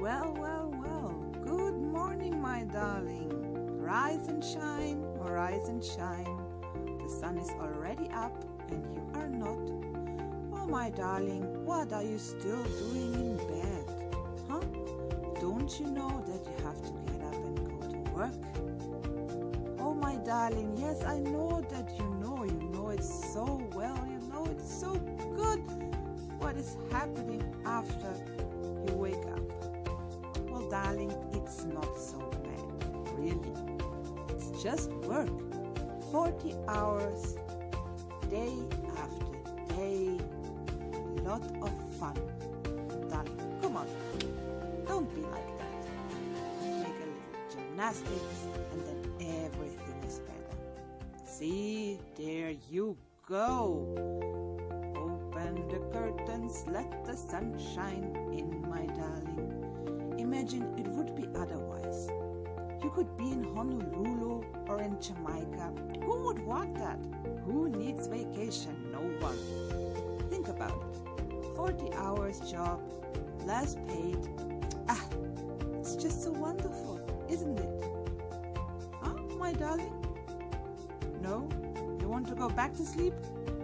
Well. Good morning, my darling. Rise and shine, rise and shine. The sun is already up and you are not. Oh, my darling, what are you still doing in bed? Huh? Don't you know that you have to get up and go to work? Oh, my darling, yes, I know that you know it so well, you know it so good. What is happening after you wake up? Well, darling, it's not so bad, really. It's just work. 40 hours, day after day. A lot of fun. Darling, come on. Don't be like that. Make a little gymnastics and then everything is better. See, there you go. Open the curtains, let the sun shine in, my darling. Imagine it would be otherwise. You could be in Honolulu or in Jamaica. Who would want that? Who needs vacation? No one. Think about it. 40 hours job, less paid. It's just so wonderful, isn't it? Huh, my darling? No? You want to go back to sleep?